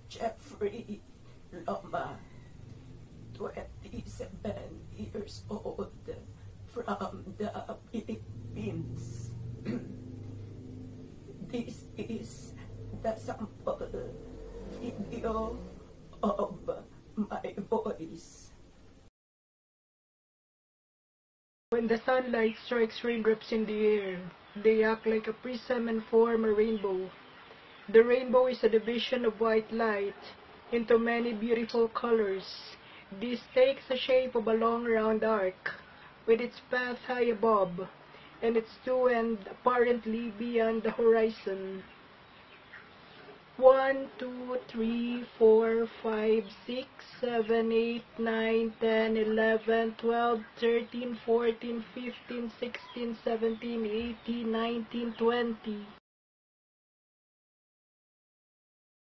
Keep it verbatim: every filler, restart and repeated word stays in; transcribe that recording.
Jeffrey Loma, twenty-seven years old, from the Philippines. This is the sample video of my voice. When the sunlight strikes raindrops in the air, they act like a prism and form a rainbow. The rainbow is a division of white light into many beautiful colors. This takes the shape of a long round arc, with its path high above, and its two ends apparently beyond the horizon. One, two, three, four, five, six, seven, eight, nine, ten, eleven, twelve, thirteen, fourteen, fifteen, sixteen, seventeen, eighteen, nineteen, twenty.